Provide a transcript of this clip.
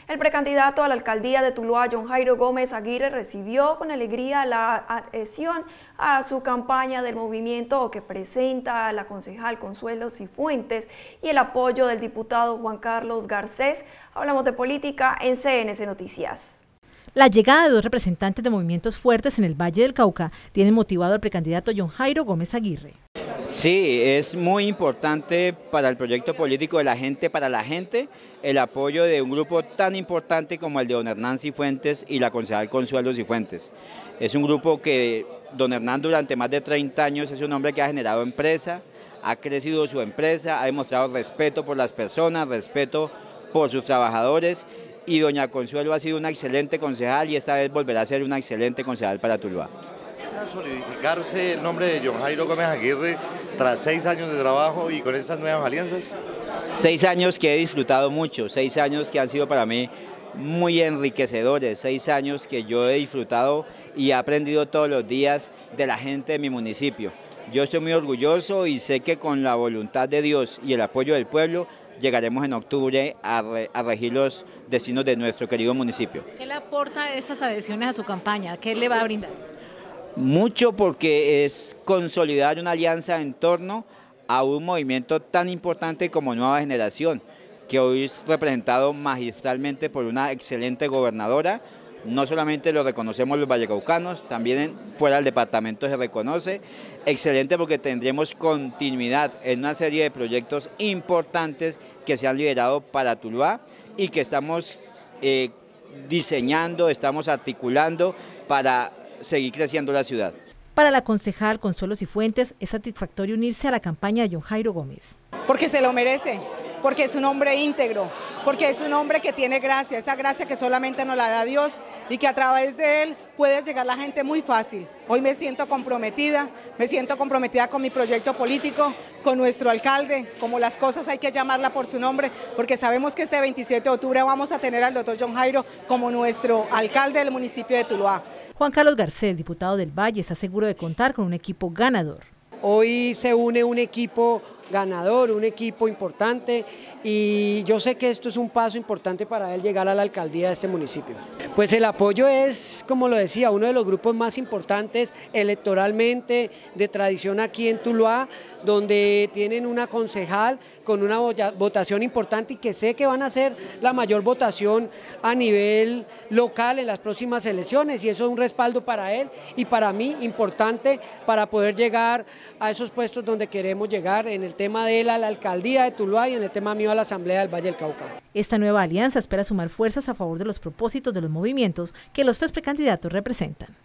El precandidato a la alcaldía de Tuluá, John Jairo Gómez Aguirre, recibió con alegría la adhesión a su campaña del movimiento que presenta la concejal Consuelo Cifuentes y el apoyo del diputado Juan Carlos Garcés. Hablamos de política en CNC Noticias. La llegada de dos representantes de movimientos fuertes en el Valle del Cauca tiene motivado al precandidato John Jairo Gómez Aguirre. Sí, es muy importante para el proyecto político de la gente, para la gente, el apoyo de un grupo tan importante como el de don Hernán Cifuentes y la concejal Consuelo Cifuentes. Es un grupo que don Hernán durante más de 30 años es un hombre que ha generado empresa, ha crecido su empresa, ha demostrado respeto por las personas, respeto por sus trabajadores, y doña Consuelo ha sido una excelente concejal y esta vez volverá a ser una excelente concejal para Tuluá. ¿Empieza a solidificarse el nombre de John Jairo Gómez Aguirre tras 6 años de trabajo y con estas nuevas alianzas? 6 años que he disfrutado mucho, 6 años que han sido para mí muy enriquecedores, 6 años que yo he disfrutado y he aprendido todos los días de la gente de mi municipio. Yo estoy muy orgulloso y sé que con la voluntad de Dios y el apoyo del pueblo llegaremos en octubre a regir los destinos de nuestro querido municipio. ¿Qué le aporta estas adhesiones a su campaña? ¿Qué le va a brindar? Mucho, porque es consolidar una alianza en torno a un movimiento tan importante como Nueva Generación, que hoy es representado magistralmente por una excelente gobernadora. No solamente lo reconocemos los vallecaucanos, también fuera del departamento se reconoce. Excelente porque tendremos continuidad en una serie de proyectos importantes que se han liderado para Tuluá y que estamos diseñando, estamos articulando para seguir creciendo la ciudad. Para la concejal Consuelo Cifuentes es satisfactorio unirse a la campaña de John Jairo Gómez. Porque se lo merece, porque es un hombre íntegro, porque es un hombre que tiene gracia, esa gracia que solamente nos la da Dios y que a través de él puede llegar la gente muy fácil. Hoy me siento comprometida con mi proyecto político, con nuestro alcalde, como las cosas hay que llamarla por su nombre, porque sabemos que este 27 de octubre vamos a tener al doctor John Jairo como nuestro alcalde del municipio de Tuluá. Juan Carlos Garcés, diputado del Valle, está seguro de contar con un equipo ganador. Hoy se une un equipo ganador, un equipo importante, y yo sé que esto es un paso importante para él llegar a la alcaldía de este municipio. Pues el apoyo es, como lo decía, uno de los grupos más importantes electoralmente de tradición aquí en Tuluá, donde tienen una concejal con una votación importante y que sé que van a ser la mayor votación a nivel local en las próximas elecciones, y eso es un respaldo para él y para mí importante para poder llegar a esos puestos donde queremos llegar, en el tema de él a la alcaldía de Tuluá y en el tema mío a la Asamblea del Valle del Cauca. Esta nueva alianza espera sumar fuerzas a favor de los propósitos de los movimientos que los tres precandidatos representan.